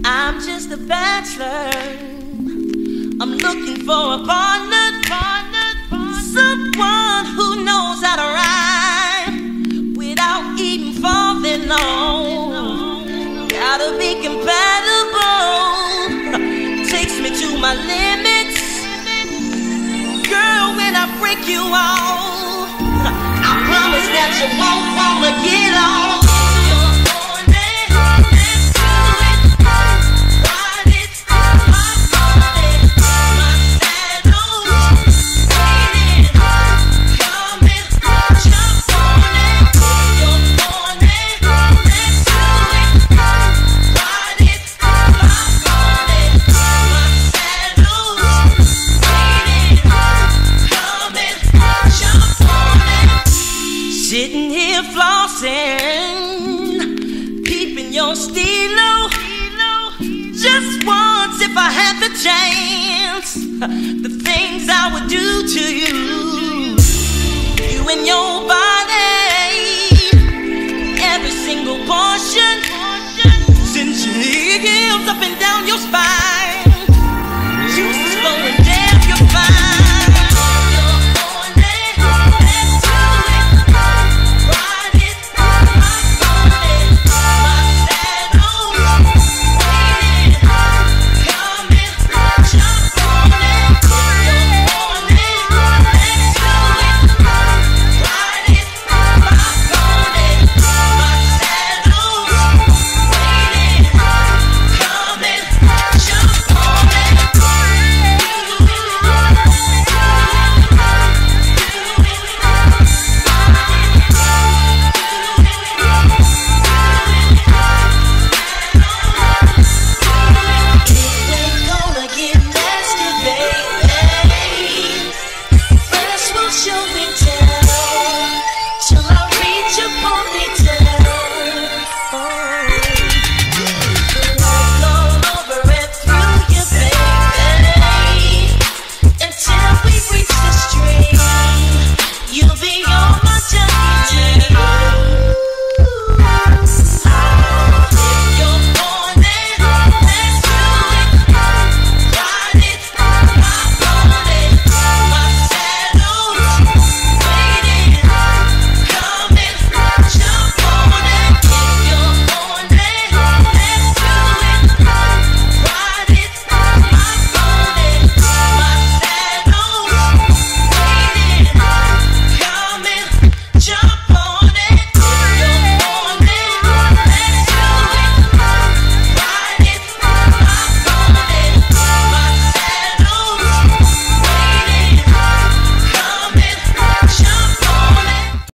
I'm just a bachelor. I'm looking for a partner, someone who knows how to rhyme without even falling on. Gotta be compatible, takes me to my limits. Girl, when I break you off, I promise that you won't wanna get on. Sitting here flossing, peeping your stilo. Just once, if I had the chance, the things I would do to you. You and your body, every single portion, since your hips up and down your spine.